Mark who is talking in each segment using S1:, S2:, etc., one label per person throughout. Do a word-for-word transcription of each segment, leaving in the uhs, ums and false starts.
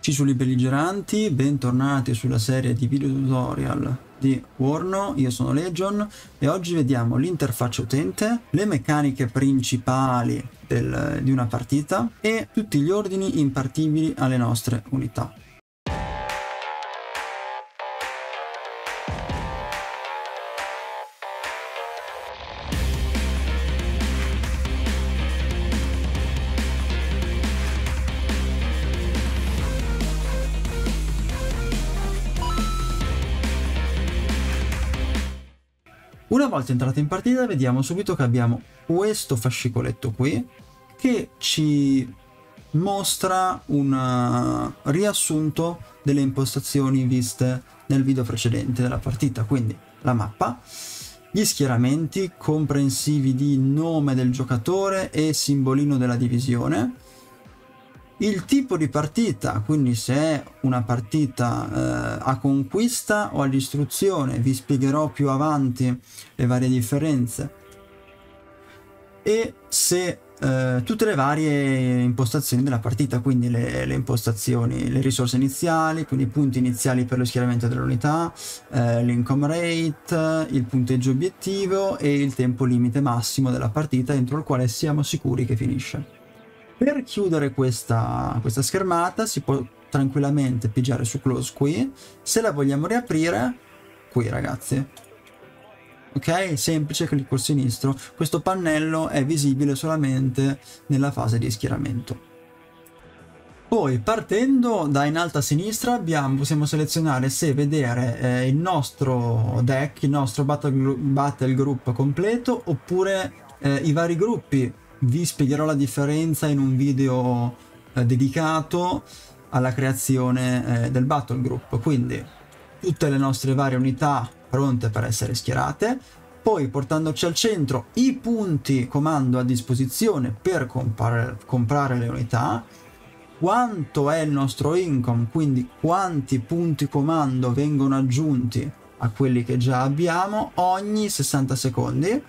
S1: Ciccioli belligeranti, bentornati sulla serie di video tutorial di Warno. Io sono Legion e oggi vediamo l'interfaccia utente, le meccaniche principali del, di una partita e tutti gli ordini impartibili alle nostre unità. Una volta entrati in partita vediamo subito che abbiamo questo fascicoletto qui che ci mostra un riassunto delle impostazioni viste nel video precedente della partita, quindi la mappa, gli schieramenti comprensivi di nome del giocatore e simbolino della divisione, il tipo di partita, quindi se è una partita eh, a conquista o a distruzione, vi spiegherò più avanti le varie differenze, e se eh, tutte le varie impostazioni della partita, quindi le, le impostazioni, le risorse iniziali, quindi i punti iniziali per lo schieramento dell'unità, eh, l'income rate, il punteggio obiettivo e il tempo limite massimo della partita entro il quale siamo sicuri che finisce. Per chiudere questa, questa schermata si può tranquillamente pigiare su close qui. Se la vogliamo riaprire, qui ragazzi, ok? Semplice, clicco il sinistro. Questo pannello è visibile solamente nella fase di schieramento. Poi partendo da in alto a sinistra abbiamo, possiamo selezionare se vedere eh, il nostro deck, il nostro battle, battle group completo oppure eh, i vari gruppi. Vi spiegherò la differenza in un video eh, dedicato alla creazione eh, del battle group, quindi tutte le nostre varie unità pronte per essere schierate, poi portandoci al centro i punti comando a disposizione per comprare, comprare le unità, quanto è il nostro income, quindi quanti punti comando vengono aggiunti a quelli che già abbiamo ogni sessanta secondi,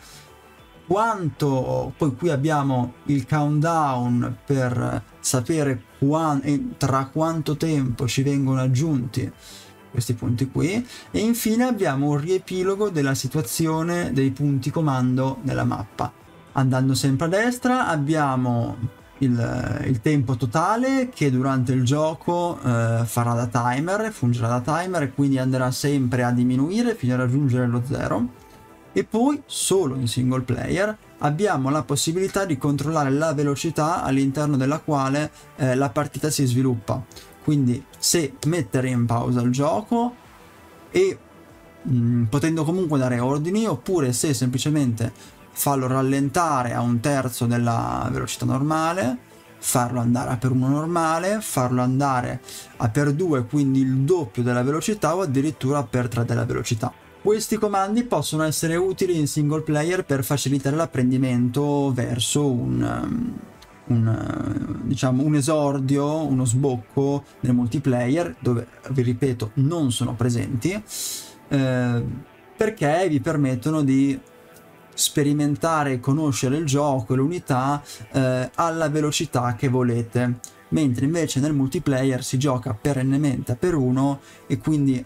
S1: quanto, poi qui abbiamo il countdown per sapere qua, tra quanto tempo ci vengono aggiunti questi punti qui, e infine abbiamo un riepilogo della situazione dei punti comando nella mappa. Andando sempre a destra abbiamo il, il tempo totale che durante il gioco eh, farà da timer, fungerà da timer e quindi andrà sempre a diminuire fino a raggiungere lo zero. E poi solo in single player abbiamo la possibilità di controllare la velocità all'interno della quale eh, la partita si sviluppa, quindi se mettere in pausa il gioco e mh, potendo comunque dare ordini, oppure se semplicemente farlo rallentare a un terzo della velocità normale, farlo andare a per uno normale, farlo andare a per due, quindi il doppio della velocità, o addirittura a per tre della velocità. Questi comandi possono essere utili in single player per facilitare l'apprendimento verso un, un, diciamo, un esordio, uno sbocco nel multiplayer, dove, vi ripeto, non sono presenti, eh, perché vi permettono di sperimentare e conoscere il gioco e l'unità eh, alla velocità che volete, mentre invece nel multiplayer si gioca perennemente a per uno e quindi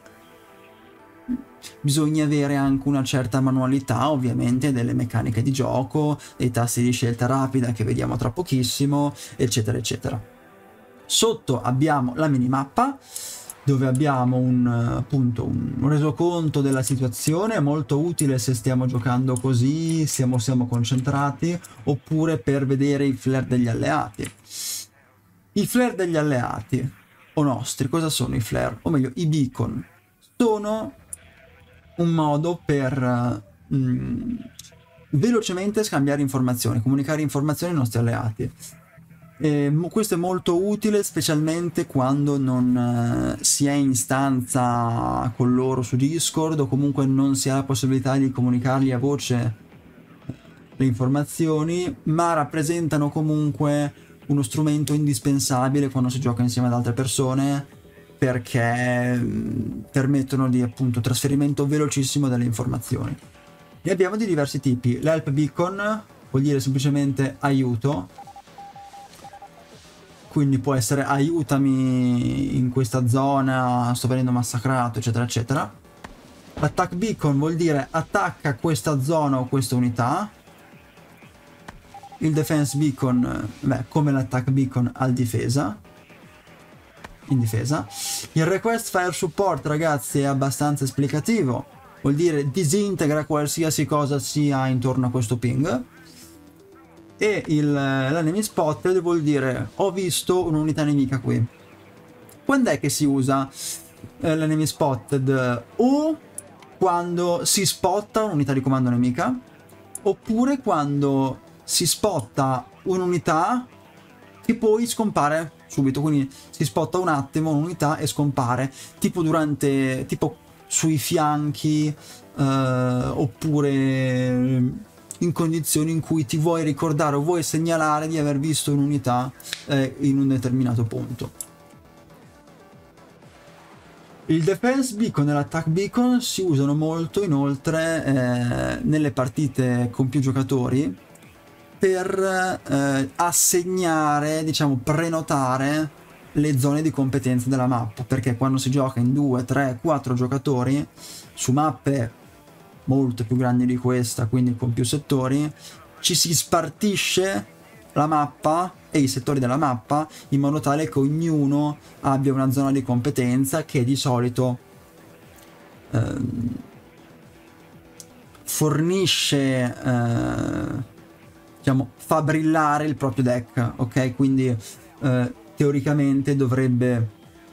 S1: bisogna avere anche una certa manualità, ovviamente, delle meccaniche di gioco, dei tasti di scelta rapida che vediamo tra pochissimo, eccetera eccetera. Sotto abbiamo la minimappa, dove abbiamo un, appunto, un resoconto della situazione, molto utile se stiamo giocando così, siamo, siamo concentrati, oppure per vedere i flare degli alleati. I flare degli alleati, o nostri, cosa sono i flare? O meglio, i beacon. Sono un modo per mh, velocemente scambiare informazioni, comunicare informazioni ai nostri alleati. E questo è molto utile specialmente quando non uh, si è in stanza con loro su Discord, o comunque non si ha la possibilità di comunicargli a voce le informazioni, ma rappresentano comunque uno strumento indispensabile quando si gioca insieme ad altre persone, perché permettono di, appunto, trasferimento velocissimo delle informazioni. Ne abbiamo di diversi tipi. L'help beacon vuol dire semplicemente aiuto, quindi può essere aiutami in questa zona, sto venendo massacrato, eccetera eccetera. L'attack beacon vuol dire attacca questa zona o questa unità. Il defense beacon, beh, come l'attack beacon al difesa, in difesa. Il request fire support, ragazzi, è abbastanza esplicativo, vuol dire disintegra qualsiasi cosa sia intorno a questo ping. E l'enemy spotted vuol dire ho visto un'unità nemica qui. Quando è che si usa eh, l'enemy spotted? O quando si spotta un'unità di comando nemica, oppure quando si spotta un'unità che poi scompare subito, quindi si spotta un attimo un'unità e scompare, tipo durante, tipo sui fianchi, eh, oppure in condizioni in cui ti vuoi ricordare o vuoi segnalare di aver visto un'unità eh, in un determinato punto. Il defense beacon e l'attack beacon si usano molto inoltre eh, nelle partite con più giocatori per eh, assegnare, diciamo, prenotare le zone di competenza della mappa, perché quando si gioca in due, tre, quattro giocatori su mappe molto più grandi di questa, quindi con più settori, ci si spartisce la mappa e i settori della mappa in modo tale che ognuno abbia una zona di competenza che di solito ehm, fornisce, eh, diciamo, fa brillare il proprio deck, ok? Quindi eh, teoricamente dovrebbe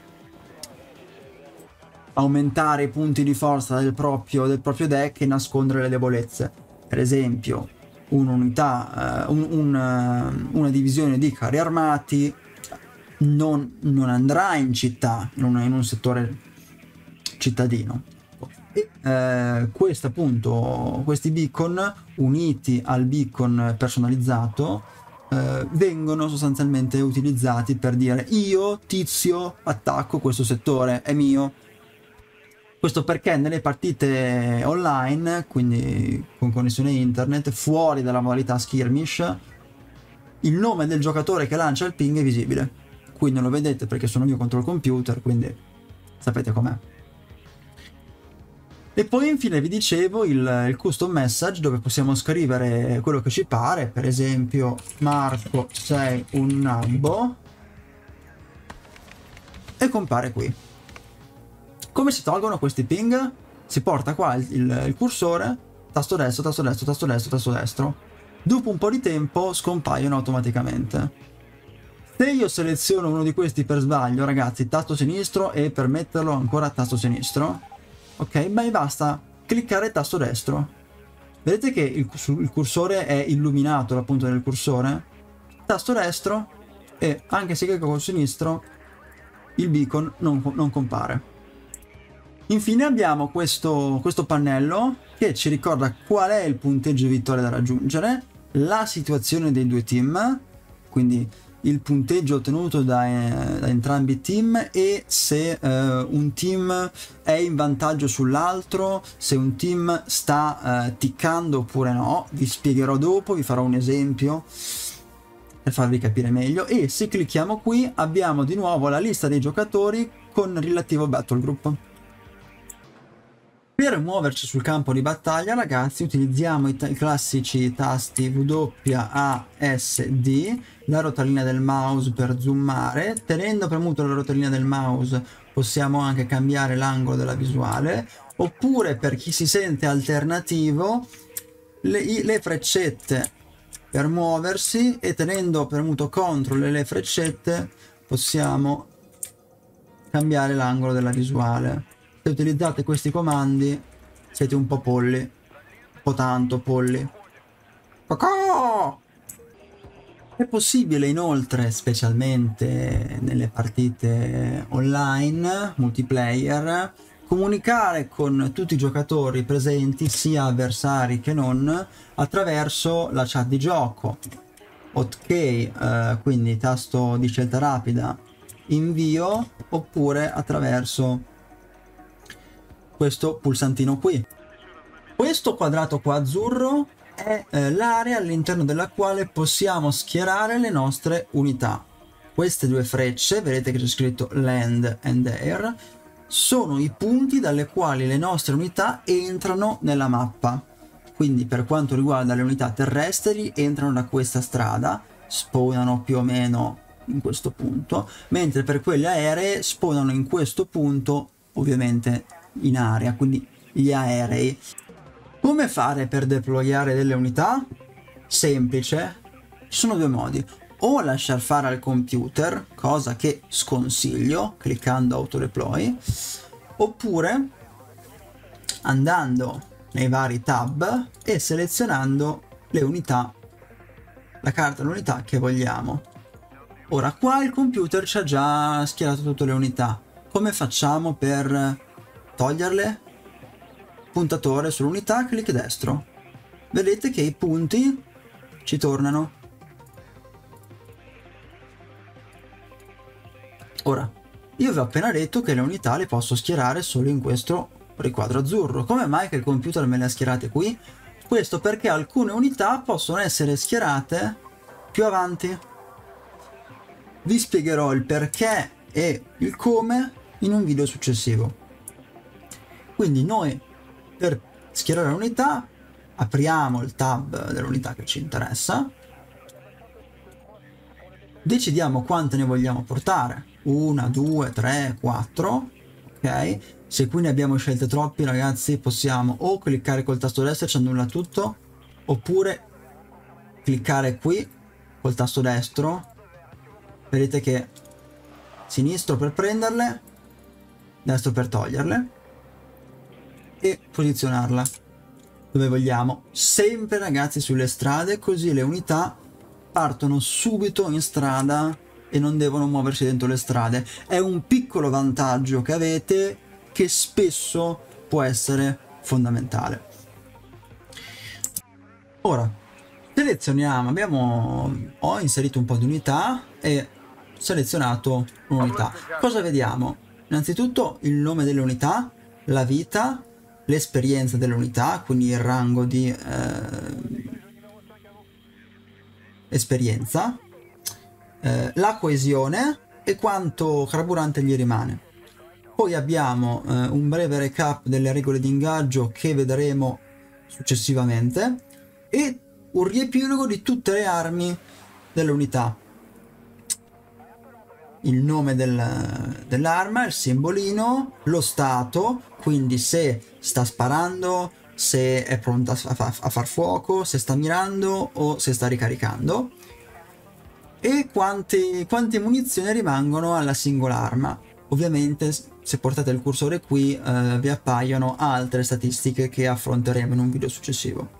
S1: aumentare i punti di forza del proprio, del proprio deck e nascondere le debolezze. Per esempio un'unità, uh, un, un, uh, una divisione di carri armati non, non andrà in città, in un, in un settore cittadino. E uh, questo appunto, questi beacon uniti al beacon personalizzato uh, vengono sostanzialmente utilizzati per dire io tizio attacco questo settore, è mio. Questo perché nelle partite online, quindi con connessione internet, fuori dalla modalità skirmish, il nome del giocatore che lancia il ping è visibile. Qui non lo vedete perché sono io contro il computer, quindi sapete com'è. E poi infine vi dicevo il, il custom message, dove possiamo scrivere quello che ci pare, per esempio Marco sei un nabbo, e compare qui. Come si tolgono questi ping? Si porta qua il, il, il cursore, tasto destro, tasto destro, tasto destro, tasto destro. Dopo un po' di tempo scompaiono automaticamente. Se io seleziono uno di questi per sbaglio, ragazzi, tasto sinistro, e per metterlo ancora tasto sinistro, ok? Beh, basta cliccare tasto destro. Vedete che il, il cursore è illuminato, la punta del cursore? Tasto destro, e anche se clicco col sinistro, il beacon non, non compare. Infine abbiamo questo, questo pannello che ci ricorda qual è il punteggio di vittoria da raggiungere, la situazione dei due team, quindi il punteggio ottenuto da, da entrambi i team, e se eh, un team è in vantaggio sull'altro, se un team sta eh, ticcando oppure no. Vi spiegherò dopo, vi farò un esempio per farvi capire meglio. E se clicchiamo qui abbiamo di nuovo la lista dei giocatori con relativo battle group. Per muoverci sul campo di battaglia, ragazzi, utilizziamo i, i classici tasti W A S D, la rotellina del mouse per zoomare. Tenendo premuto la rotellina del mouse possiamo anche cambiare l'angolo della visuale, oppure per chi si sente alternativo le, le freccette per muoversi, e tenendo premuto CTRL e le freccette possiamo cambiare l'angolo della visuale. Se utilizzate questi comandi siete un po' polli, un po' tanto polli. Cocò! È possibile inoltre, specialmente nelle partite online, multiplayer, comunicare con tutti i giocatori presenti, sia avversari che non, attraverso la chat di gioco. Hotkey, eh, quindi tasto di scelta rapida, invio, oppure attraverso questo pulsantino qui. Questo quadrato qua azzurro è eh, l'area all'interno della quale possiamo schierare le nostre unità. queste due frecce, vedete che c'è scritto Land and Air, sono i punti dalle quali le nostre unità entrano nella mappa. Quindi per quanto riguarda le unità terrestri, entrano da questa strada, spawnano più o meno in questo punto, mentre per quelle aeree spawnano in questo punto, ovviamente in area, quindi gli aerei. Come fare per deployare delle unità? Semplice, ci sono due modi: o lasciar fare al computer, cosa che sconsiglio cliccando autodeploy, oppure andando nei vari tab e selezionando le unità, la carta dell'unità che vogliamo. Ora qua il computer ci ha già schierato tutte le unità. Come facciamo per toglierle? Puntatore sull'unità, clic destro. Vedete che i punti ci tornano. Ora, io vi ho appena detto che le unità le posso schierare solo in questo riquadro azzurro. Come mai che il computer me le ha schierate qui? Questo perché alcune unità possono essere schierate più avanti. Vi spiegherò il perché e il come in un video successivo. Quindi noi, per schierare l'unità, apriamo il tab dell'unità che ci interessa, decidiamo quante ne vogliamo portare, una, due, tre, quattro, ok? Se qui ne abbiamo scelte troppi, ragazzi, possiamo o cliccare col tasto destro e ci annulla tutto, oppure cliccare qui col tasto destro, vedete che sinistro per prenderle, destro per toglierle, e posizionarla dove vogliamo, sempre ragazzi sulle strade, così le unità partono subito in strada e non devono muoversi dentro le strade. È un piccolo vantaggio che avete che spesso può essere fondamentale. Ora selezioniamo, abbiamo ho inserito un po' di unità e selezionato un'unità. Cosa vediamo? Innanzitutto il nome delle unità, la vita, l'esperienza dell'unità, quindi il rango di eh, esperienza, eh, la coesione e quanto carburante gli rimane. Poi abbiamo eh, un breve recap delle regole di ingaggio che vedremo successivamente e un riepilogo di tutte le armi dell'unità. Il nome del, dell'arma, il simbolino, lo stato, quindi se sta sparando, se è pronta a, fa, a far fuoco, se sta mirando o se sta ricaricando, e quante, quante munizioni rimangono alla singola arma. Ovviamente se portate il cursore qui eh, vi appaiono altre statistiche che affronteremo in un video successivo.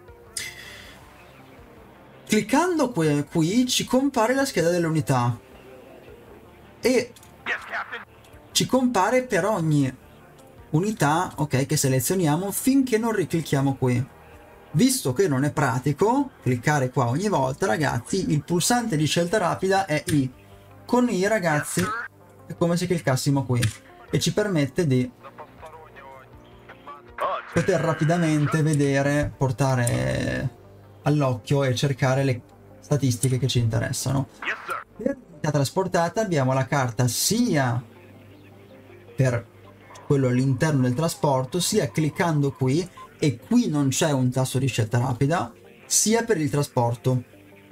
S1: Cliccando qui, qui ci compare la scheda delle unità e ci compare per ogni unità, ok, che selezioniamo finché non riclicchiamo qui. Visto che non è pratico cliccare qua ogni volta, ragazzi, il pulsante di scelta rapida è I. Con I, ragazzi, è come se cliccassimo qui e ci permette di poter rapidamente vedere, portare all'occhio e cercare le statistiche che ci interessano. Per l'unità trasportata abbiamo la carta sia per quello all'interno del trasporto, sia cliccando qui, e qui non c'è un tasto di scelta rapida, sia per il trasporto.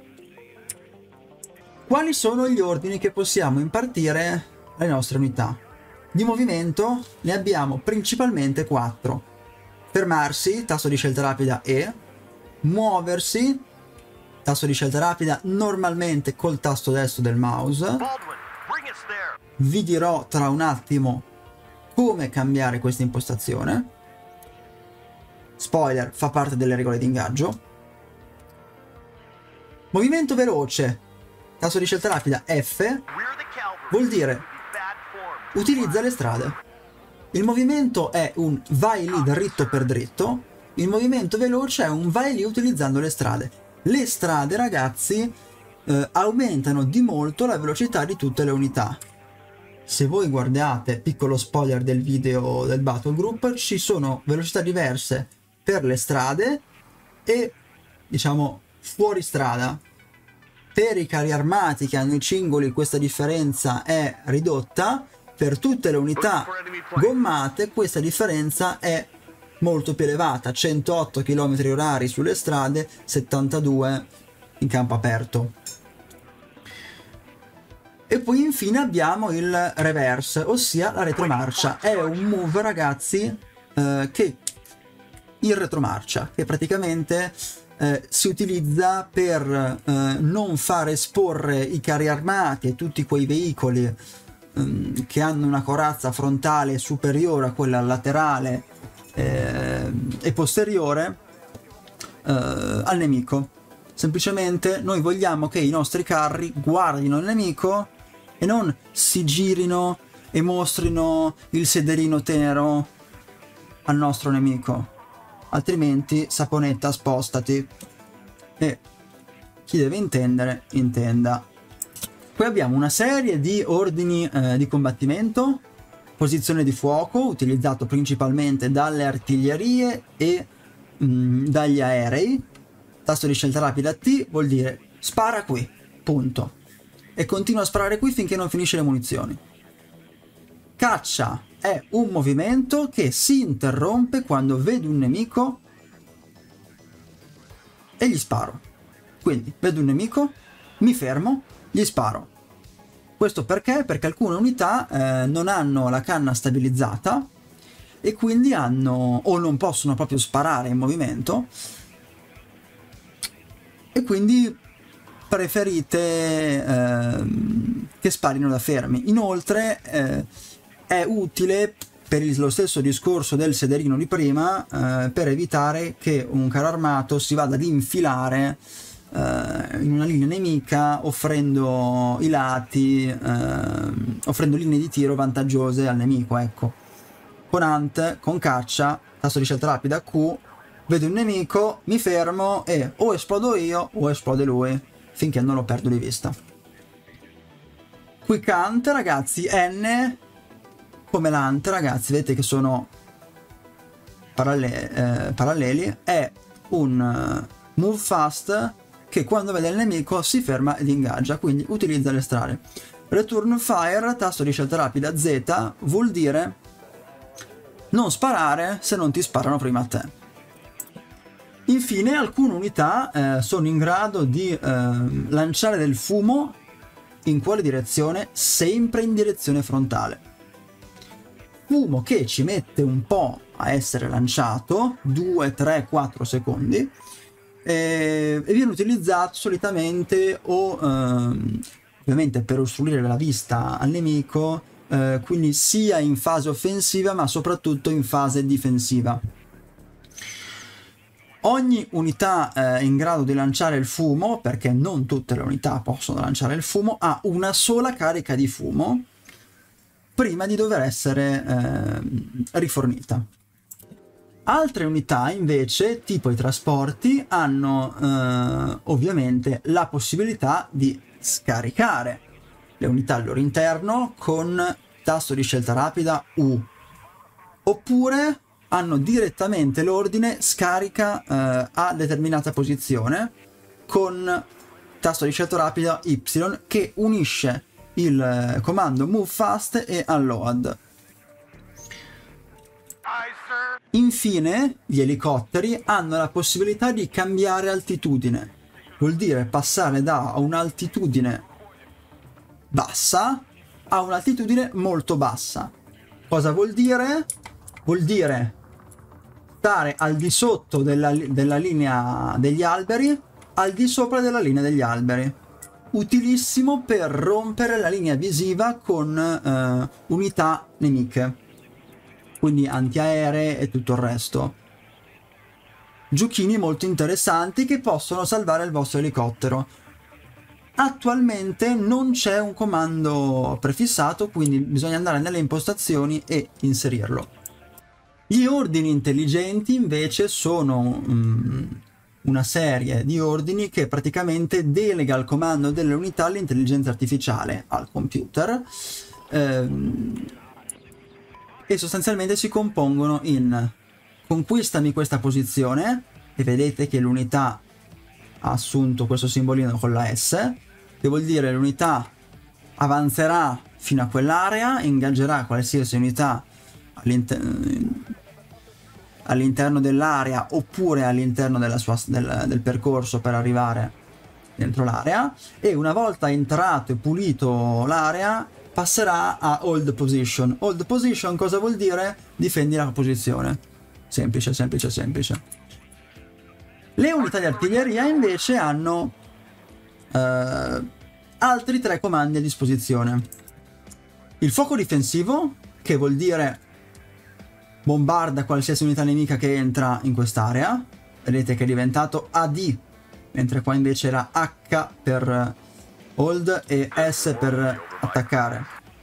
S1: Quali sono gli ordini che possiamo impartire alle nostre unità? Di movimento ne abbiamo principalmente quattro. Fermarsi, tasto di scelta rapida E, muoversi, tasto di scelta rapida normalmente col tasto destro del mouse. Vi dirò tra un attimo come cambiare questa impostazione. Spoiler, fa parte delle regole di ingaggio. Movimento veloce, tasto di scelta rapida F, vuol dire utilizza le strade. Il movimento è un vai lì dritto per dritto, il movimento veloce è un vai lì utilizzando le strade. Le strade, ragazzi, eh, aumentano di molto la velocità di tutte le unità. Se voi guardate, piccolo spoiler del video del Battle Group, ci sono velocità diverse per le strade e, diciamo, fuori strada. per i carri armati che hanno i cingoli questa differenza è ridotta, per tutte le unità gommate questa differenza è molto più elevata, centootto chilometri orari sulle strade, settantadue in campo aperto. E poi infine abbiamo il reverse, ossia la retromarcia. È un move, ragazzi, eh, che il retromarcia, che praticamente eh, si utilizza per eh, non far esporre i carri armati e tutti quei veicoli eh, che hanno una corazza frontale superiore a quella laterale eh, e posteriore eh, al nemico. Semplicemente noi vogliamo che i nostri carri guardino il nemico e non si girino e mostrino il sederino tenero al nostro nemico, altrimenti saponetta, spostati. E chi deve intendere intenda. Poi abbiamo una serie di ordini eh, di combattimento. Posizione di fuoco, utilizzato principalmente dalle artiglierie e mh, dagli aerei. Tasto di scelta rapida T vuol dire spara qui, punto. E continua a sparare qui finché non finisce le munizioni. Caccia è un movimento che si interrompe quando vedo un nemico e gli sparo. Quindi vedo un nemico, mi fermo, gli sparo. Questo perché? Perché alcune unità eh, non hanno la canna stabilizzata e quindi hanno o non possono proprio sparare in movimento, e quindi preferite eh, che sparino da fermi. Inoltre eh, è utile per il, lo stesso discorso del sederino di prima, eh, per evitare che un carro armato si vada ad infilare eh, in una linea nemica offrendo i lati, eh, offrendo linee di tiro vantaggiose al nemico. Ecco, con Hunt, con caccia, tasto di scelta rapida Q, vedo un nemico, mi fermo e o esplodo io o esplode lui, finché non lo perdo di vista. Quick Hunt, ragazzi, N come l'Hunt, ragazzi, vedete che sono paralle eh, paralleli, è un uh, move fast che quando vede il nemico si ferma ed ingaggia, quindi utilizza le strade. Return Fire, tasto di scelta rapida Z, vuol dire non sparare se non ti sparano prima a te. Infine alcune unità eh, sono in grado di eh, lanciare del fumo in quale direzione? Sempre in direzione frontale. Fumo che ci mette un po' a essere lanciato, due, tre, quattro secondi, e, e viene utilizzato solitamente o ehm, ovviamente per ostruire la vista al nemico, eh, quindi sia in fase offensiva ma soprattutto in fase difensiva. Ogni unità eh, in grado di lanciare il fumo, perché non tutte le unità possono lanciare il fumo, ha una sola carica di fumo prima di dover essere eh, rifornita. Altre unità invece, tipo i trasporti, hanno eh, ovviamente la possibilità di scaricare le unità al loro interno con tasto di scelta rapida U, oppure hanno direttamente l'ordine scarica eh, a determinata posizione con tasto di scelta rapida Y, che unisce il eh, comando move fast e unload. Infine gli elicotteri hanno la possibilità di cambiare altitudine, vuol dire passare da un'altitudine bassa a un'altitudine molto bassa. Cosa vuol dire? Vuol dire stare al di sotto della, della linea degli alberi, al di sopra della linea degli alberi. Utilissimo per rompere la linea visiva con eh, unità nemiche, quindi antiaeree e tutto il resto. Giochini molto interessanti che possono salvare il vostro elicottero. Attualmente non c'è un comando prefissato, quindi bisogna andare nelle impostazioni e inserirlo. Gli ordini intelligenti invece sono um, una serie di ordini che praticamente delega il comando delle unità l'intelligenza artificiale al computer, ehm, e sostanzialmente si compongono in conquistami questa posizione, e vedete che l'unità ha assunto questo simbolino con la S, che vuol dire l'unità avanzerà fino a quell'area, ingaggerà qualsiasi unità all'interno all'interno dell'area oppure all'interno della sua, del, del percorso per arrivare dentro l'area, e una volta entrato e pulito l'area passerà a hold position. Hold position cosa vuol dire? Difendi la posizione. Semplice, semplice, semplice. Le unità di artiglieria invece hanno eh, altri tre comandi a disposizione. Il fuoco difensivo, che vuol dire bombarda qualsiasi unità nemica che entra in quest'area. Vedete che è diventato A D, mentre qua invece era H per hold e S per attaccare.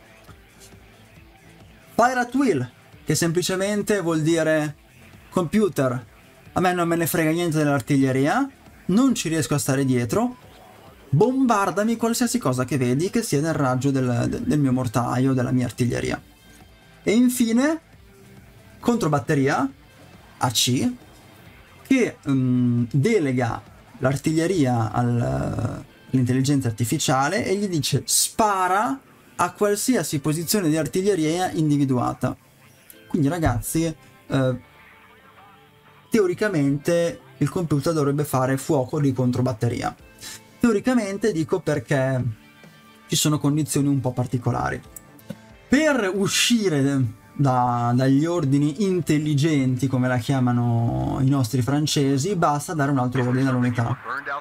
S1: Fire at will, che semplicemente vuol dire computer, a me non me ne frega niente dell'artiglieria, non ci riesco a stare dietro, bombardami qualsiasi cosa che vedi che sia nel raggio del, del mio mortaio, della mia artiglieria. E infine controbatteria A C, che um, delega l'artiglieria all'intelligenza artificiale e gli dice spara a qualsiasi posizione di artiglieria individuata. Quindi ragazzi, eh, teoricamente il computer dovrebbe fare fuoco di controbatteria. Teoricamente dico perché ci sono condizioni un po' particolari. Per uscire Da, dagli ordini intelligenti, come la chiamano i nostri francesi, basta dare un altro ordine all'unità.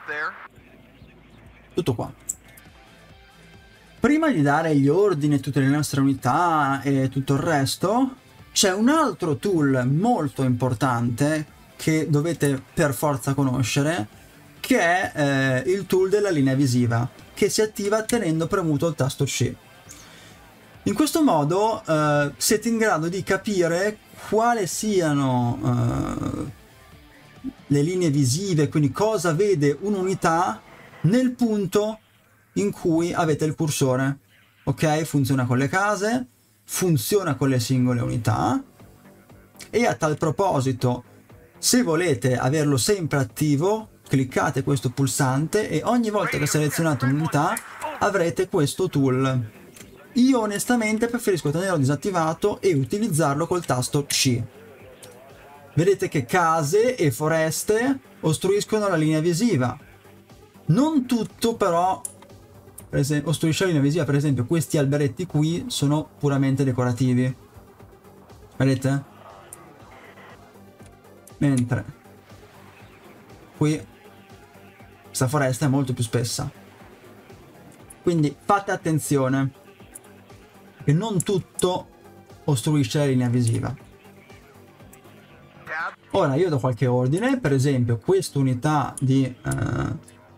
S1: Tutto qua. Prima di dare gli ordini a tutte le nostre unità e tutto il resto, c'è un altro tool molto importante che dovete per forza conoscere, che è eh, il tool della linea visiva, che si attiva tenendo premuto il tasto C. In questo modo uh, siete in grado di capire quali siano uh, le linee visive, quindi cosa vede un'unità nel punto in cui avete il cursore. Ok? Funziona con le case, funziona con le singole unità, e a tal proposito, se volete averlo sempre attivo, cliccate questo pulsante e ogni volta che selezionate un'unità avrete questo tool. Io onestamente preferisco tenerlo disattivato e utilizzarlo col tasto C. Vedete che case e foreste ostruiscono la linea visiva. Non tutto però, per esempio, ostruisce la linea visiva, per esempio questi alberetti qui sono puramente decorativi. Vedete? Mentre qui questa foresta è molto più spessa. Quindi fate attenzione, che non tutto ostruisce la linea visiva. Ora io do qualche ordine, per esempio quest'unità di uh,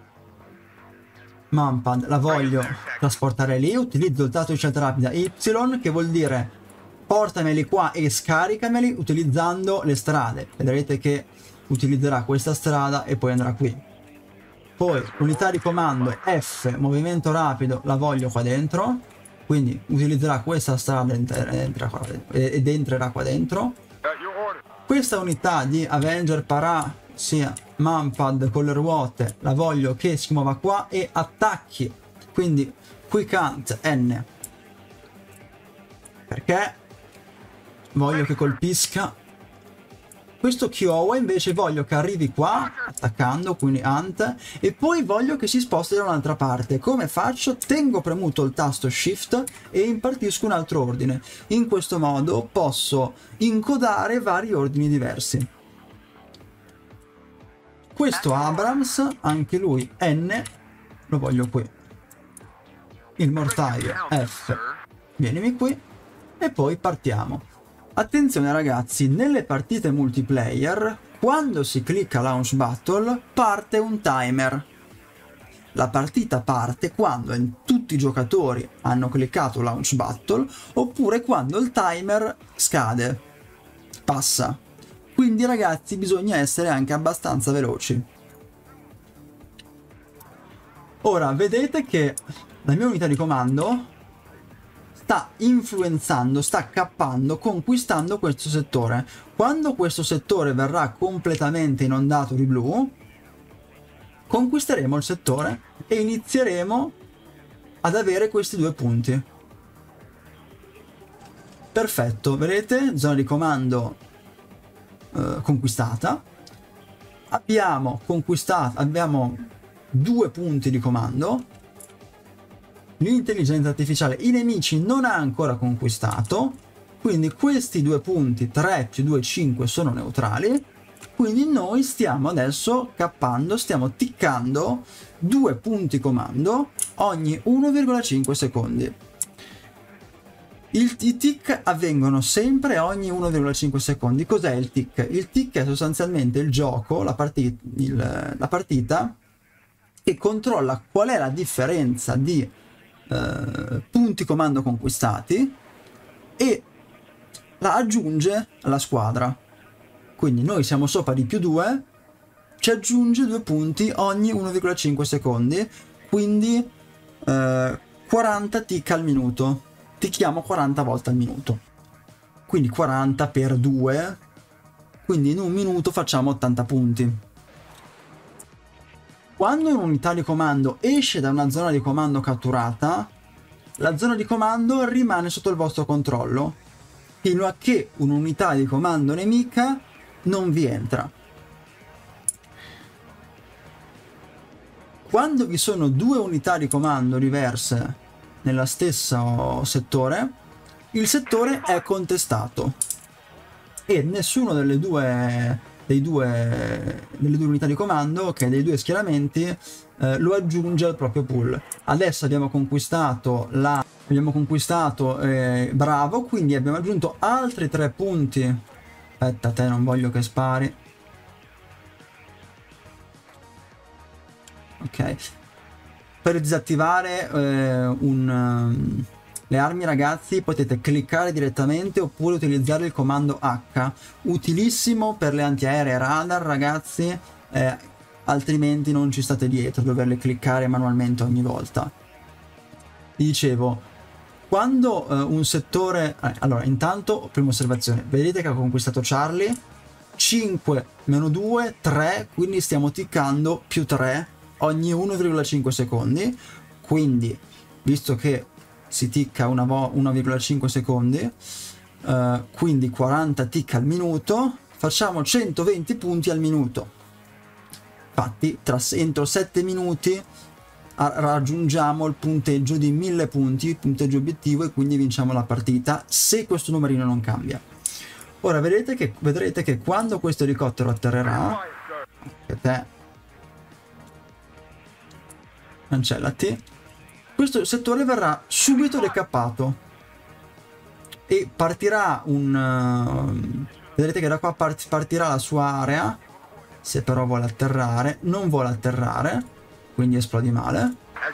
S1: Manpad la voglio trasportare lì, utilizzo il tasto di scelta rapida Y, che vuol dire portameli qua e scaricameli utilizzando le strade. Vedrete che utilizzerà questa strada e poi andrà qui. Poi unità di comando F, movimento rapido, la voglio qua dentro. Quindi utilizzerà questa strada ed entrerà qua dentro. Questa unità di Avenger Para, sia Manpad con le ruote, la voglio che si muova qua e attacchi. Quindi Quick Hunt N, perché voglio che colpisca. Questo Kiowa invece voglio che arrivi qua attaccando, quindi Hunt, e poi voglio che si sposti da un'altra parte. Come faccio? Tengo premuto il tasto Shift e impartisco un altro ordine. In questo modo posso incodare vari ordini diversi. Questo Abrams, anche lui N, lo voglio qui. Il mortaio F, vienimi qui e poi partiamo. Attenzione ragazzi, nelle partite multiplayer, quando si clicca Launch Battle, parte un timer. La partita parte quando tutti i giocatori hanno cliccato Launch Battle, oppure quando il timer scade, passa. Quindi ragazzi bisogna essere anche abbastanza veloci. Ora vedete che la mia unità di comando sta influenzando, sta cappando, conquistando questo settore. Quando questo settore verrà completamente inondato di blu, conquisteremo il settore e inizieremo ad avere questi due punti. Perfetto, vedete? Zona di comando eh, conquistata. Abbiamo conquistato, abbiamo due punti di comando. L'intelligenza artificiale i nemici non ha ancora conquistato, quindi questi due punti, tre più due, cinque, sono neutrali. Quindi noi stiamo adesso cappando, stiamo ticcando due punti comando ogni uno virgola cinque secondi. Il, I tick avvengono sempre ogni uno virgola cinque secondi. Cos'è il tick? Il tick è sostanzialmente il gioco, la, partita, il, la partita che controlla qual è la differenza di eh, punti comando conquistati e la aggiunge alla squadra. Quindi noi siamo sopra di più due, ci aggiunge due punti ogni uno virgola cinque secondi, quindi eh, quaranta tick al minuto. Ticchiamo quaranta volte al minuto. Quindi quaranta per due, quindi in un minuto facciamo ottanta punti. Quando un'unità di comando esce da una zona di comando catturata, la zona di comando rimane sotto il vostro controllo, fino a che un'unità di comando nemica non vi entra. Quando vi sono due unità di comando diverse nello stesso settore, il settore è contestato e nessuno delle due, dei due, delle due unità di comando, che dei due schieramenti, eh, lo aggiunge al proprio pool. Adesso abbiamo conquistato la abbiamo conquistato eh, Bravo, quindi abbiamo aggiunto altri tre punti. Aspetta, te non voglio che spari. Ok. Per disattivare eh, un, um, le armi, ragazzi, potete cliccare direttamente oppure utilizzare il comando H. Utilissimo per le antiaeree radar, ragazzi, eh, altrimenti non ci state dietro, doverle cliccare manualmente ogni volta. Vi dicevo, quando uh, un settore... Eh, allora, intanto, prima osservazione, vedete che ha conquistato Charlie, cinque meno due, tre, quindi stiamo ticcando più tre ogni uno virgola cinque secondi, quindi, visto che si ticca uno virgola cinque secondi, uh, quindi quaranta tick al minuto, facciamo centoventi punti al minuto. Infatti, tra, entro sette minuti raggiungiamo il punteggio di mille punti, il punteggio obiettivo, e quindi vinciamo la partita se questo numerino non cambia. Ora vedrete che, vedrete che quando questo elicottero atterrerà, che te cancellati, questo settore verrà subito decappato e partirà un uh, vedrete che da qua part partirà la sua area, se però vuole atterrare. Non vuole atterrare, quindi esplodi male.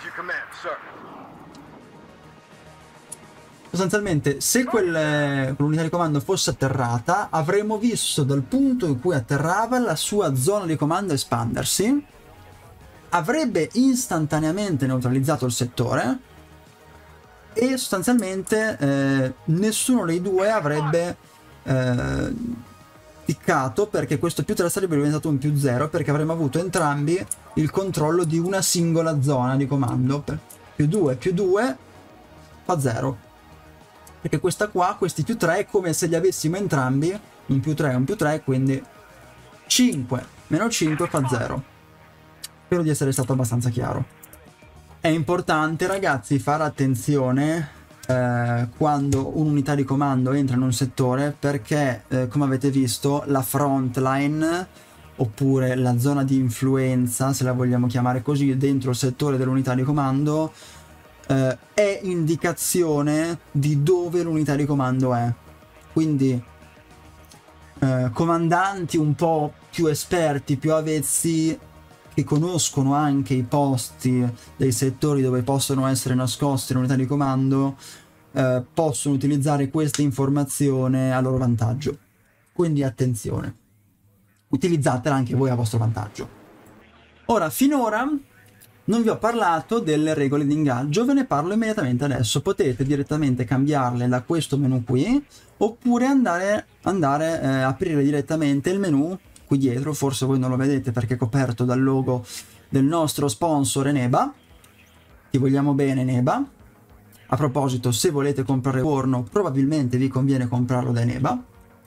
S1: Sostanzialmente, se quell'unità di comando fosse atterrata, avremmo visto dal punto in cui atterrava la sua zona di comando espandersi, avrebbe istantaneamente neutralizzato il settore e sostanzialmente eh, nessuno dei due avrebbe eh, ticcato, perché questo più tre sarebbe diventato un più zero, perché avremmo avuto entrambi il controllo di una singola zona di comando. Più due più due fa zero, perché questa qua, questi più tre, è come se li avessimo entrambi, un più tre e un più tre, quindi cinque meno cinque fa zero. Spero di essere stato abbastanza chiaro. È importante, ragazzi, fare attenzione eh, quando un'unità di comando entra in un settore, perché eh, come avete visto la front line, oppure la zona di influenza, se la vogliamo chiamare così, dentro il settore dell'unità di comando, eh, è indicazione di dove l'unità di comando è. Quindi eh, comandanti un po' più esperti, più avvezzi, che conoscono anche i posti dei settori dove possono essere nascoste le unità di comando, eh, possono utilizzare questa informazione a loro vantaggio. Quindi attenzione, utilizzatela anche voi a vostro vantaggio. Ora, finora non vi ho parlato delle regole di ingaggio, ve ne parlo immediatamente adesso. Potete direttamente cambiarle da questo menu qui, oppure andare, andare eh, aprire direttamente il menu qui dietro. Forse voi non lo vedete perché è coperto dal logo del nostro sponsor Eneba. ti vogliamo bene Neba. A proposito, se volete comprare Worno, probabilmente vi conviene comprarlo da Neba.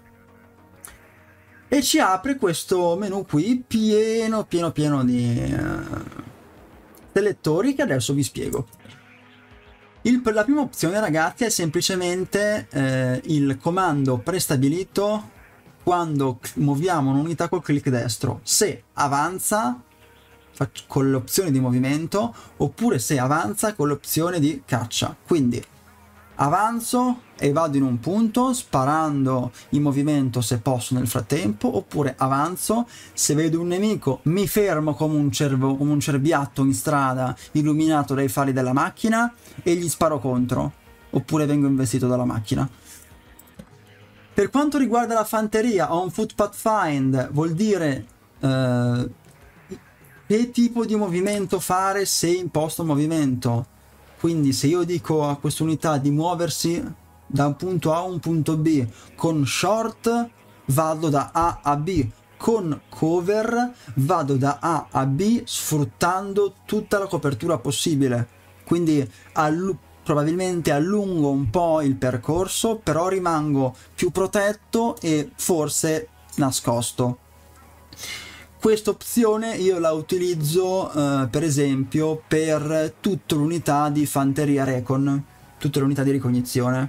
S1: E ci apre questo menu qui pieno, pieno, pieno di uh, selettori che adesso vi spiego. Il, la prima opzione, ragazzi, è semplicemente eh, il comando prestabilito quando muoviamo un'unità col clic destro. Se avanza con l'opzione di movimento oppure se avanza con l'opzione di caccia. Quindi avanzo e vado in un punto sparando in movimento se posso nel frattempo, oppure avanzo, se vedo un nemico mi fermo come un, cervo, come un cerbiatto in strada illuminato dai fari della macchina e gli sparo contro, oppure vengo investito dalla macchina. Per quanto riguarda la fanteria, on foot pathfind vuol dire eh, che tipo di movimento fare se imposto movimento. Quindi se io dico a questa unità di muoversi da un punto A a un punto B con short, vado da A a B, con cover vado da A a B sfruttando tutta la copertura possibile. Quindi allu- probabilmente allungo un po' il percorso, però rimango più protetto e forse nascosto. Questa opzione io la utilizzo eh, per esempio per tutta l'unità di fanteria recon, tutte le unità di ricognizione.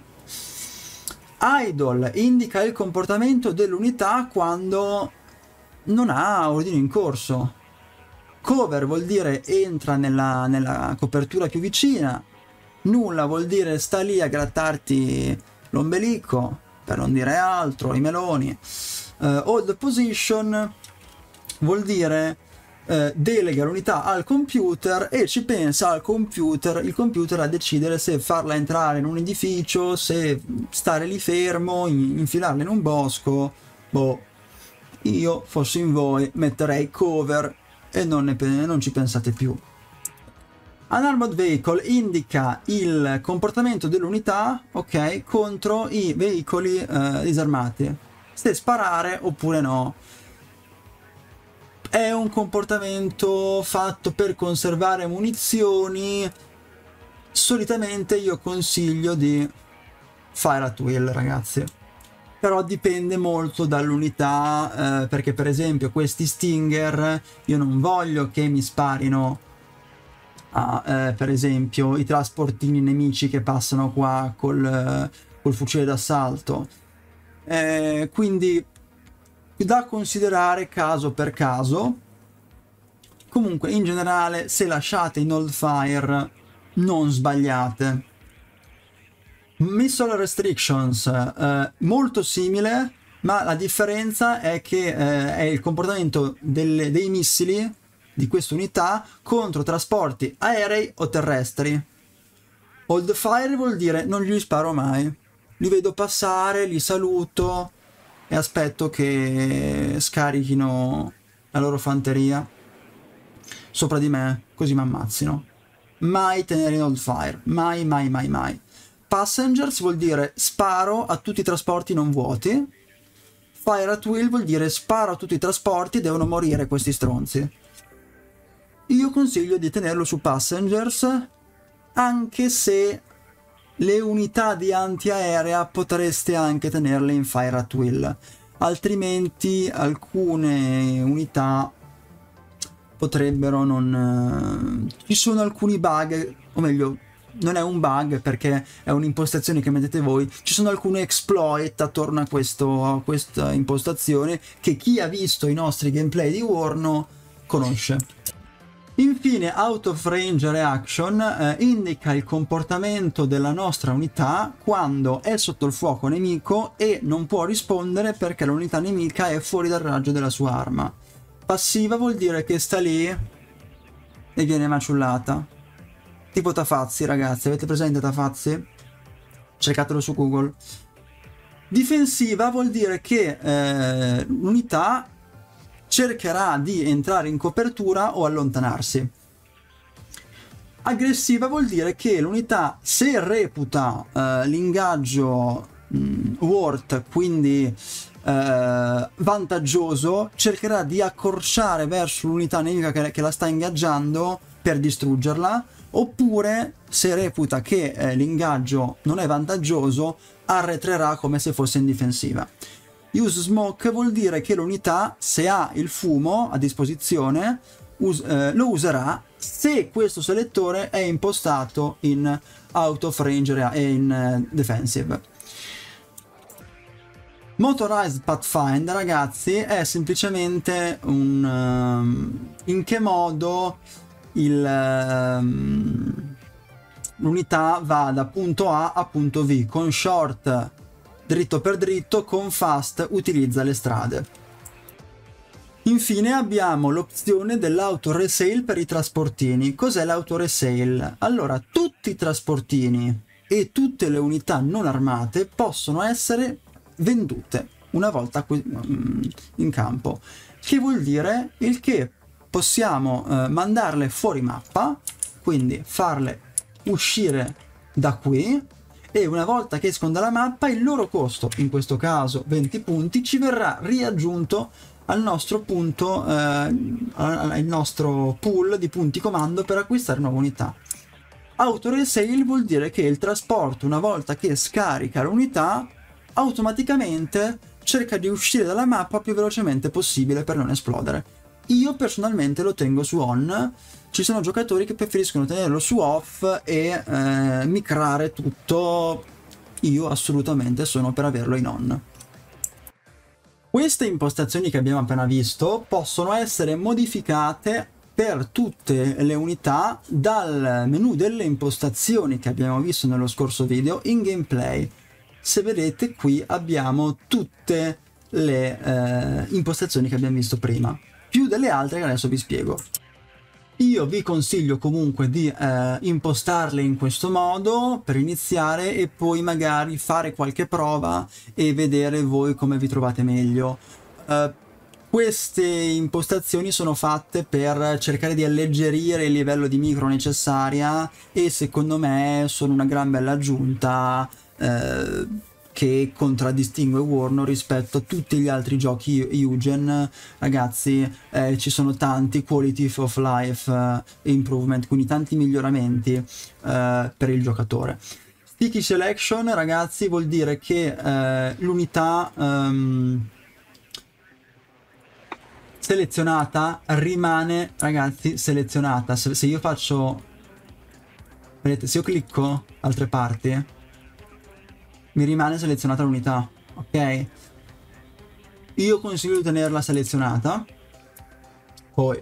S1: Idle indica il comportamento dell'unità quando non ha ordine in corso. Cover vuol dire entra nella, nella copertura più vicina. Nulla vuol dire sta lì a grattarti l'ombelico, per non dire altro, i meloni. Uh, hold position vuol dire eh, delega l'unità al computer e ci pensa al computer, il computer a decidere se farla entrare in un edificio, se stare lì fermo, in, infilarla in un bosco. Boh, io fossi in voi metterei cover e non, ne, non ci pensate più. Unarmored vehicle indica il comportamento dell'unità, ok, contro i veicoli eh, disarmati, se sparare oppure no. È un comportamento fatto per conservare munizioni. Solitamente io consiglio di fire at will, ragazzi. Però dipende molto dall'unità, eh, perché per esempio questi Stinger io non voglio che mi sparino a, eh, per esempio, i trasportini nemici che passano qua col, eh, col fucile d'assalto. Eh, quindi da considerare caso per caso. Comunque in generale se lasciate in hold fire non sbagliate. Missile restrictions eh, molto simile, ma la differenza è che eh, è il comportamento delle, dei missili di questa unità contro trasporti aerei o terrestri. Hold fire vuol dire non gli sparo mai, li vedo passare, li saluto e aspetto che scarichino la loro fanteria sopra di me, così mi ammazzino. Mai tenere in hold fire, mai, mai, mai, mai. Passengers vuol dire sparo a tutti i trasporti non vuoti. Fire at will vuol dire sparo a tutti i trasporti, devono morire questi stronzi. Io consiglio di tenerlo su Passengers, anche se le unità di antiaerea potreste anche tenerle in fire at will, altrimenti alcune unità potrebbero non... ci sono alcuni bug, o meglio non è un bug perché è un'impostazione che mettete voi, ci sono alcune exploit attorno a, questo, a questa impostazione che chi ha visto i nostri gameplay di Worno conosce. Infine, out of range reaction eh, indica il comportamento della nostra unità quando è sotto il fuoco nemico e non può rispondere perché l'unità nemica è fuori dal raggio della sua arma. Passiva vuol dire che sta lì e viene maciullata. Tipo Tafazzi, ragazzi, avete presente Tafazzi? Cercatelo su Google. Difensiva vuol dire che eh, l'unità cercherà di entrare in copertura o allontanarsi. Aggressiva vuol dire che l'unità, se reputa eh, l'ingaggio mh, worth, quindi eh, vantaggioso, cercherà di accorciare verso l'unità nemica che, che la sta ingaggiando per distruggerla, oppure se reputa che eh, l'ingaggio non è vantaggioso arretrerà come se fosse in difensiva. Use smoke vuol dire che l'unità, se ha il fumo a disposizione, us eh, lo userà se questo selettore è impostato in out of range e in eh, defensive. Motorized Pathfinder, ragazzi, è semplicemente un um, in che modo um, l'unità va da punto A a punto V. Con short dritto per dritto, con fast utilizza le strade. Infine abbiamo l'opzione dell'auto resale per i trasportini. Cos'è l'auto resale? Allora, tutti i trasportini e tutte le unità non armate possono essere vendute una volta in campo, che vuol dire il che possiamo eh, mandarle fuori mappa, quindi farle uscire da qui, e una volta che escono dalla mappa il loro costo, in questo caso venti punti, ci verrà riaggiunto al nostro punto, eh, al nostro pool di punti comando per acquistare nuove unità. Auto resale vuol dire che il trasporto, una volta che scarica l'unità, automaticamente cerca di uscire dalla mappa più velocemente possibile per non esplodere. Io personalmente lo tengo su on, ci sono giocatori che preferiscono tenerlo su off e eh, micrare tutto. Io assolutamente sono per averlo in on. Queste impostazioni che abbiamo appena visto possono essere modificate per tutte le unità dal menu delle impostazioni che abbiamo visto nello scorso video in gameplay. Se vedete qui abbiamo tutte le eh, impostazioni che abbiamo visto prima, più delle altre che adesso vi spiego. Io vi consiglio comunque di eh, impostarle in questo modo per iniziare e poi magari fare qualche prova e vedere voi come vi trovate meglio. Uh, queste impostazioni sono fatte per cercare di alleggerire il livello di micro necessaria e secondo me sono una gran bella aggiunta Eh, che contraddistingue Warno rispetto a tutti gli altri giochi Eugen. Ragazzi, eh, ci sono tanti quality of life uh, improvement, quindi tanti miglioramenti uh, per il giocatore. Sticky selection, ragazzi, vuol dire che uh, l'unità um, selezionata rimane, ragazzi, selezionata. Se, se io faccio, vedete, se io clicco altre parti, mi rimane selezionata l'unità, ok? Io consiglio di tenerla selezionata. Poi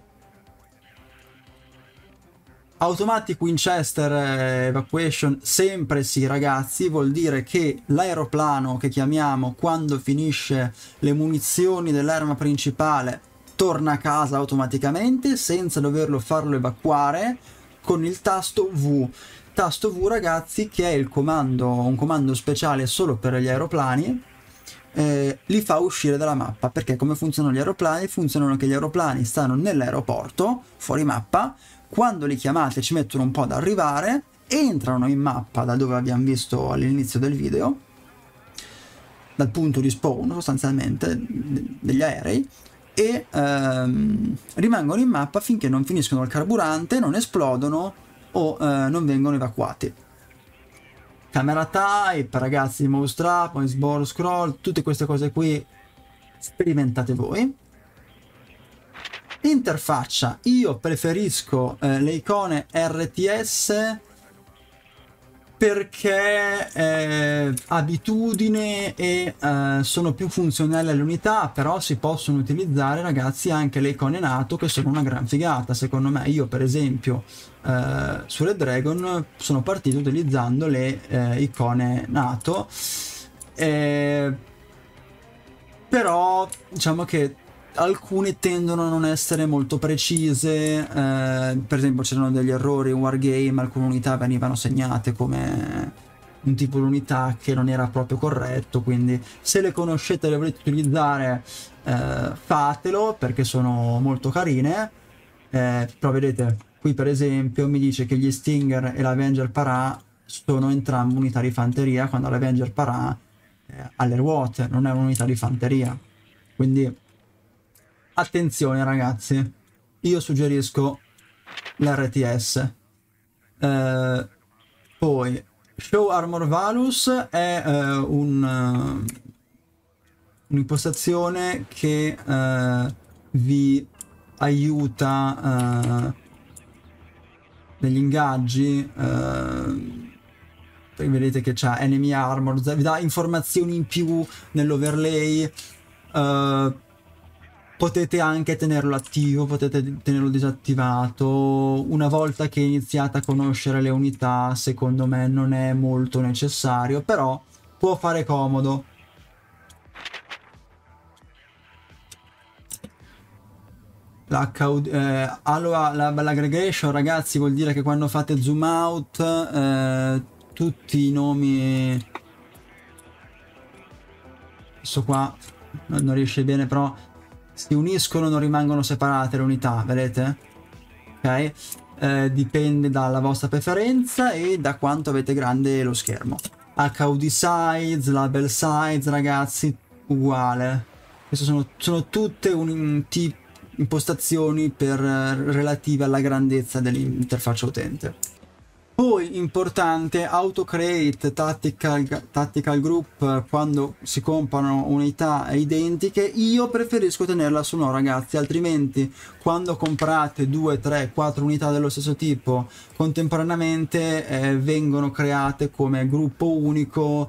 S1: Automatic Winchester Evacuation, sempre sì, ragazzi, vuol dire che l'aeroplano che chiamiamo quando finisce le munizioni dell'arma principale torna a casa automaticamente senza doverlo farlo evacuare con il tasto V. Tasto V, ragazzi, che è il comando, un comando speciale solo per gli aeroplani, eh, li fa uscire dalla mappa. Perché come funzionano gli aeroplani? Funzionano che gli aeroplani stanno nell'aeroporto, fuori mappa, quando li chiamate ci mettono un po' ad arrivare, entrano in mappa da dove abbiamo visto all'inizio del video, dal punto di spawn sostanzialmente degli aerei, e ehm, rimangono in mappa finché non finiscono il carburante, non esplodono o eh, non vengono evacuati. Camera type, ragazzi, mouse trap, mouse board scroll, tutte queste cose qui sperimentate voi. Interfaccia, io preferisco eh, le icone R T S perché eh, abitudine e eh, sono più funzionali all'unità, però si possono utilizzare, ragazzi, anche le icone NATO, che sono una gran figata secondo me. Io per esempio eh, su Red Dragon sono partito utilizzando le eh, icone NATO, eh, però diciamo che alcune tendono a non essere molto precise, eh, per esempio c'erano degli errori in Wargame, alcune unità venivano segnate come un tipo di unità che non era proprio corretto, quindi se le conoscete e le volete utilizzare eh, fatelo, perché sono molto carine. Eh, però vedete, qui per esempio mi dice che gli Stinger e l'Avenger Para sono entrambe unità di fanteria, quando l'Avenger Para eh, ha le ruote, non è un'unità di fanteria, quindi attenzione ragazzi, io suggerisco l'R T S. Eh, poi Show Armor Valus è eh, un, uh, un'impostazione che uh, vi aiuta uh, negli ingaggi. Uh, vedete che c'ha Enemy Armor, vi dà informazioni in più nell'overlay. Uh, potete anche tenerlo attivo, potete tenerlo disattivato. Una volta che iniziate a conoscere le unità, secondo me non è molto necessario, però può fare comodo. La eh, allora, la, l'aggregation, ragazzi, vuol dire che quando fate zoom out eh, tutti i nomi, questo qua non, non riesce bene, però si uniscono, non rimangono separate le unità, vedete? Ok? Eh, dipende dalla vostra preferenza e da quanto avete grande lo schermo. H U D size, label size, ragazzi, uguale. Queste sono, sono tutte un, un tipo impostazioni per relative alla grandezza dell'interfaccia utente. Poi importante, auto create tactical, tactical group quando si comprano unità identiche. Io preferisco tenerla su no, ragazzi, altrimenti quando comprate due, tre, quattro unità dello stesso tipo contemporaneamente eh, vengono create come gruppo unico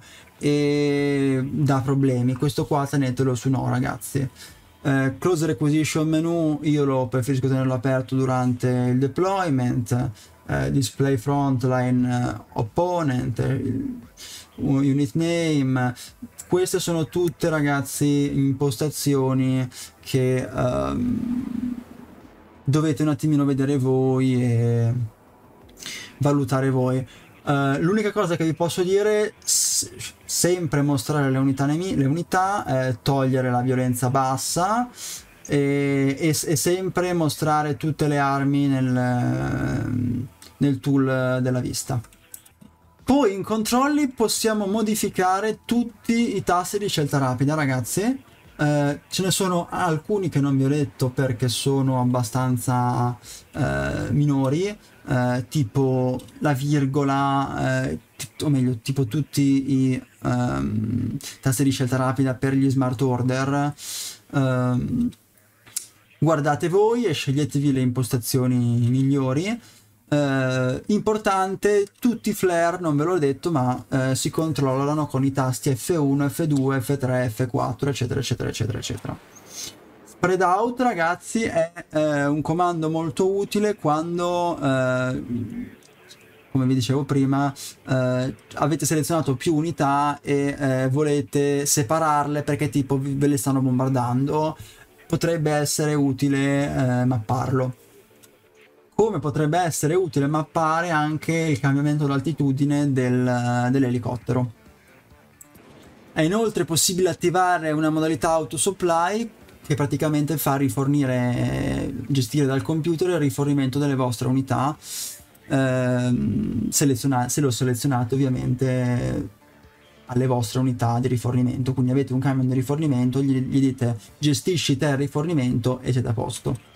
S1: e dà problemi. Questo qua tenetelo su no, ragazzi. Uh, close requisition menu io lo preferisco tenerlo aperto durante il deployment. Uh, display frontline uh, opponent, uh, unit name, queste sono tutte, ragazzi, impostazioni che um, dovete un attimino vedere voi e valutare voi. Uh, l'unica cosa che vi posso dire, sempre mostrare le unità, le unità eh, togliere la violenza bassa e, e, e sempre mostrare tutte le armi nel, nel tool della vista. Poi in controlli possiamo modificare tutti i tasti di scelta rapida, ragazzi. Uh, ce ne sono alcuni che non vi ho detto perché sono abbastanza uh, minori, uh, tipo la virgola, uh, o meglio, tipo tutti i um, tasti di scelta rapida per gli smart order. Uh, guardate voi e sceglietevi le impostazioni migliori. Uh, importante, tutti i flare, non ve l'ho detto, ma uh, si controllano con i tasti F uno, F due, F tre, F quattro, eccetera, eccetera, eccetera, eccetera. Spread out, ragazzi, è uh, un comando molto utile quando, uh, come vi dicevo prima, uh, avete selezionato più unità e uh, volete separarle perché tipo ve le stanno bombardando. Potrebbe essere utile uh, mapparlo. Come potrebbe essere utile mappare anche il cambiamento d'altitudine del, dell'elicottero. È inoltre possibile attivare una modalità autosupply che praticamente fa rifornire, gestire dal computer il rifornimento delle vostre unità, ehm, seleziona- se lo selezionate ovviamente alle vostre unità di rifornimento. Quindi avete un camion di rifornimento, gli, gli dite gestisci te il rifornimento e siete a posto.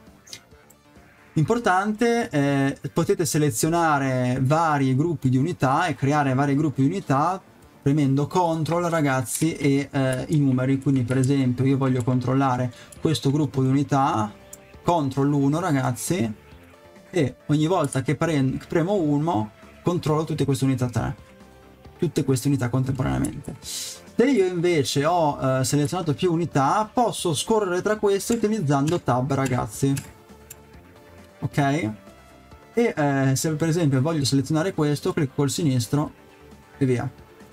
S1: Importante, eh, potete selezionare vari gruppi di unità e creare vari gruppi di unità premendo control, ragazzi, e eh, i numeri. Quindi per esempio io voglio controllare questo gruppo di unità, control uno, ragazzi, e ogni volta che pre premo uno controllo tutte queste unità tre, tutte queste unità contemporaneamente. Se io invece ho eh, selezionato più unità, posso scorrere tra queste utilizzando tab, ragazzi. Ok? E eh, se per esempio voglio selezionare questo, clicco col sinistro e via.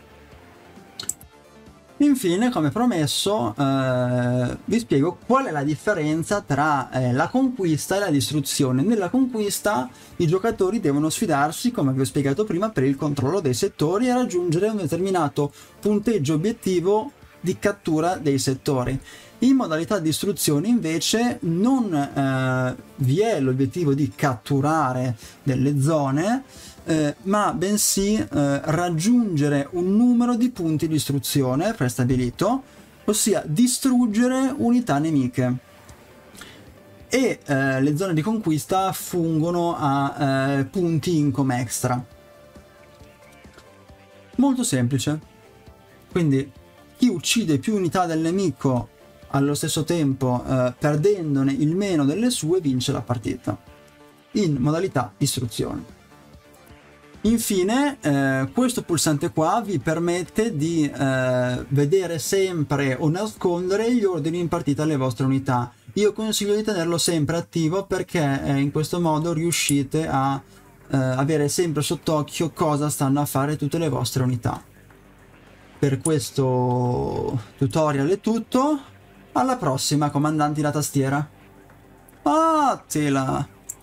S1: Infine, come promesso, eh, vi spiego qual è la differenza tra eh, la conquista e la distruzione. Nella conquista i giocatori devono sfidarsi, come vi ho spiegato prima, per il controllo dei settori e raggiungere un determinato punteggio obiettivo di cattura dei settori. In modalità distruzione invece non eh, vi è l'obiettivo di catturare delle zone, eh, ma bensì eh, raggiungere un numero di punti di istruzione prestabilito, ossia distruggere unità nemiche. e eh, le zone di conquista fungono a eh, punti income extra. Molto semplice. Quindi chi uccide più unità del nemico allo stesso tempo eh, perdendone il meno delle sue vince la partita in modalità istruzione. Infine eh, questo pulsante qua vi permette di eh, vedere sempre o nascondere gli ordini in partita alle vostre unità. Io consiglio di tenerlo sempre attivo perché eh, in questo modo riuscite a eh, avere sempre sott'occhio cosa stanno a fare tutte le vostre unità. Per questo tutorial è tutto. Alla prossima, comandanti la tastiera. Attila!